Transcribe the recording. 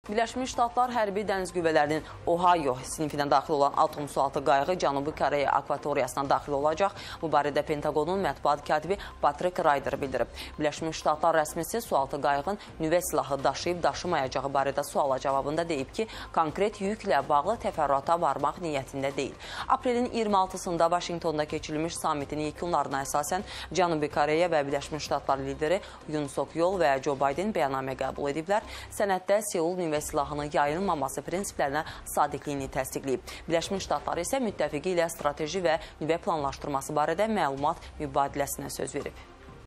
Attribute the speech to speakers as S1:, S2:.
S1: Birləşmiş Ştatlar hərbi dəniz qüvvələrinin Ohio sinifinə daxil olan atom sualtı qayığı Cənubi Koreya akvatoriyasına daxil olacaq. Bu barədə Pentagonun mətbuat katibi Patrick Ryder bildirib. Birləşmiş Ştatlar rəsmisi sualtı qayığın nüvə silahı daşıyıb daşımayacağı barədə suala cavabında deyib ki, konkret yüklə bağlı təfərrüata varmaq niyyətində deyil. Aprelin 26-sında Vaşinqtonda keçirilmiş sammitin yekunlarına əsasən Cənubi Koreya və Birləşmiş Ştatlar lideri Yoon Suk Yeol və Joe Biden bəyannamə qəbul ediblər. Sənəddə Seul nüvə silahının yayılmaması prinsiplərinə sadiqliyini təsdiqləyib. Birləşmiş Ştatlar isə müttəfiqi ilə strateji və nüvə planlaşdırması barədə məlumat mübadiləsinə söz verib.